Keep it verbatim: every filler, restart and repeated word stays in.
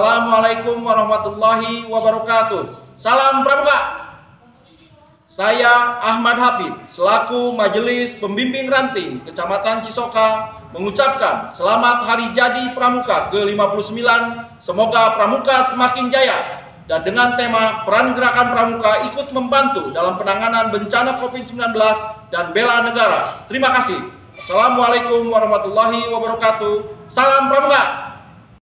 Assalamualaikum warahmatullahi wabarakatuh. Salam Pramuka. Saya Ahmad Hafid, selaku Majelis Pembimbing Ranting Kecamatan Cisoka, mengucapkan selamat Hari Jadi Pramuka ke lima puluh sembilan. Semoga Pramuka semakin jaya. Dan dengan tema peran gerakan Pramuka ikut membantu dalam penanganan bencana COVID sembilan belas dan bela negara. Terima kasih. Assalamualaikum warahmatullahi wabarakatuh. Salam Pramuka.